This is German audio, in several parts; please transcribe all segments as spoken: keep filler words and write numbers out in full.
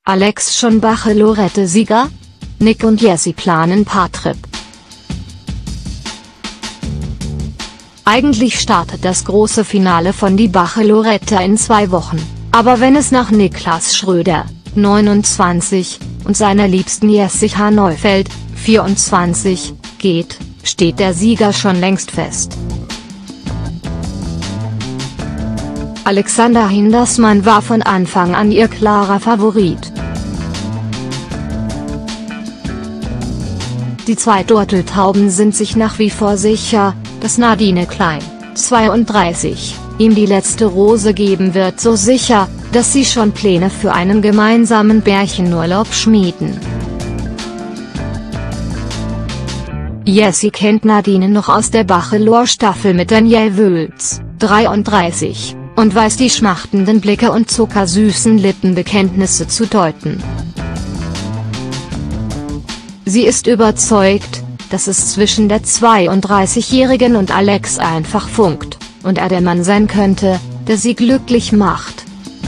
Alex schon Bachelorette-Sieger? Nick und Jessie planen Paartrip. Eigentlich startet das große Finale von Die Bachelorette in zwei Wochen, aber wenn es nach Niklas Schröder, neunundzwanzig, und seiner Liebsten Jessica Neufeld, vierundzwanzig, geht, steht der Sieger schon längst fest. Alexander Hindersmann war von Anfang an ihr klarer Favorit. Die zwei Turteltauben sind sich nach wie vor sicher, dass Nadine Klein, zweiunddreißig, ihm die letzte Rose geben wird, so sicher, dass sie schon Pläne für einen gemeinsamen Pärchenurlaub schmieden. Jessie kennt Nadine noch aus der Bachelor-Staffel mit Daniel Wülz, dreiunddreißig, und weiß die schmachtenden Blicke und zuckersüßen Lippenbekenntnisse zu deuten. Sie ist überzeugt, dass es zwischen der zweiunddreißigjährigen und Alex einfach funkt, und er der Mann sein könnte, der sie glücklich macht.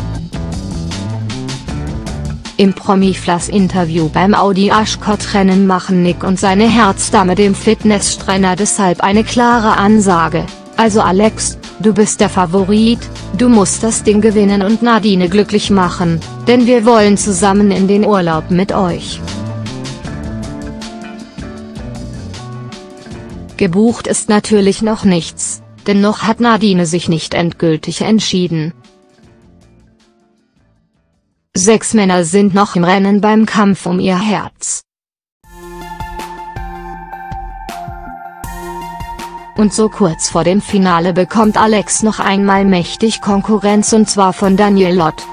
Im Promi-Flash-Interview beim Audi-Ascot-Rennen machen Nick und seine Herzdame dem Fitnesstrainer deshalb eine klare Ansage: Also Alex, du bist der Favorit, du musst das Ding gewinnen und Nadine glücklich machen, denn wir wollen zusammen in den Urlaub mit euch. Gebucht ist natürlich noch nichts, denn noch hat Nadine sich nicht endgültig entschieden. Sechs Männer sind noch im Rennen beim Kampf um ihr Herz. Und so kurz vor dem Finale bekommt Alex noch einmal mächtig Konkurrenz, und zwar von Daniel Lott.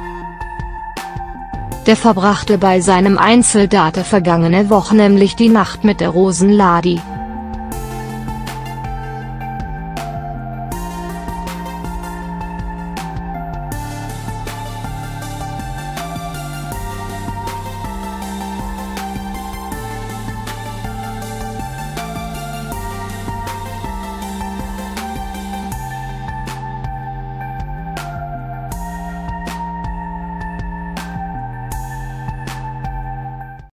Der verbrachte bei seinem Einzeldate vergangene Woche nämlich die Nacht mit der Rosenlady.